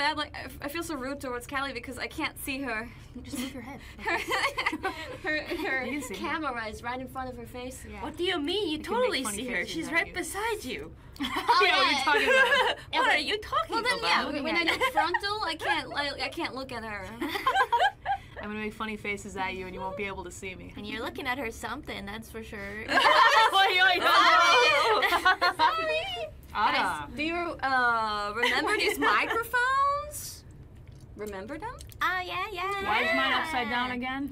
bad. Like I feel so rude towards Calli because I can't see her. Just move your head. her camera is right in front of her face. Yeah. What do you mean? You totally see her. She's right beside you. Oh, yeah, what are you talking about? What are you talking well, then, about? Yeah, when I look frontal, I can't look at her. I'm gonna make funny faces at you, and you won't be able to see me. And you're looking at her something, that's for sure. Sorry. Guys, do you remember these microphones? Remember them? Oh, yeah. Why is mine upside down again?